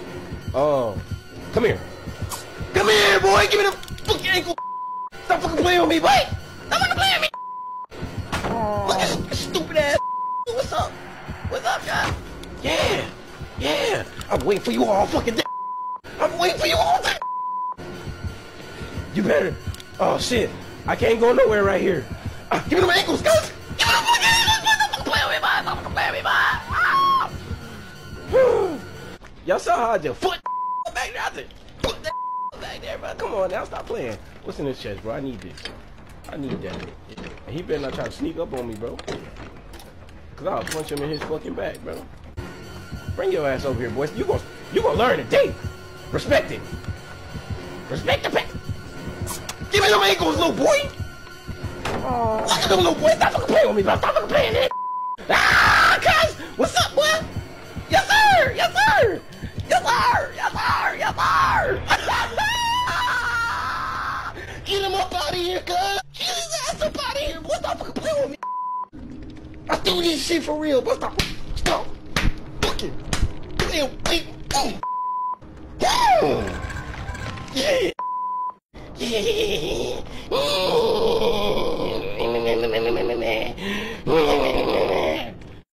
Come here. Come here, boy. Give me the fucking ankle. Stop fucking playing with me, boy. Stop fucking playing with me. Look at this stupid ass. What's up? What's up, guys? Yeah. Yeah. I'm waiting for you all fucking day. I'm waiting for you all day. You better. Oh, shit. I can't go nowhere right here. Give me them ankles, guys. Give me them fucking ankles. Stop fucking playing with me, boy. Stop fucking playing with me, boy. Y'all saw how I just foot back there. I just put that back there, bro. Come on now, stop playing. What's in this chest, bro? I need this. I need that. And he better not try to sneak up on me, bro. Cause I'll punch him in his fucking back, bro. Bring your ass over here, boys. You gonna learn today. Respect it. Respect the pet. Give me them ankles, little boy. Look at them, little boy. Stop fucking playing with me, bro. Stop fucking playing it. Cuz, what's up, boy? Yes, sir. Yes, sir. Yes, sir. Yes, sir. Yes, sir. Get him up out of here, cuz. Get his ass up out of here. Boy, stop fucking playing with me. I do this shit for real, but stop fucking playing with me. Yeah. Yeah.